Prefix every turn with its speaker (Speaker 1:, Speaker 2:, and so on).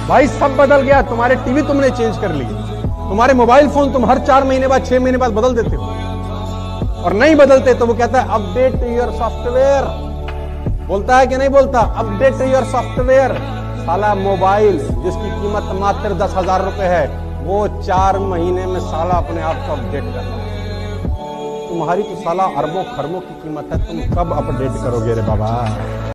Speaker 1: भाई सब बदल गया। तुम्हारे टीवी तुमने चेंज कर ली, तुम्हारे मोबाइल फोन तुम हर 4 महीने बाद 6 महीने बाद बदल देते हो, और नहीं बदलते तो वो कहता है अपडेट योर सॉफ्टवेयर। बोलता है कि नहीं बोलता? Update your software. साला मोबाइल जिसकी कीमत मात्र 10,000 रुपए है, वो 4 महीने में साला अपने आप को अपडेट कर रहा है। तुम्हारी तो साला अरबों खरबों की कीमत है, तुम कब अपडेट करोगे रे बाबा?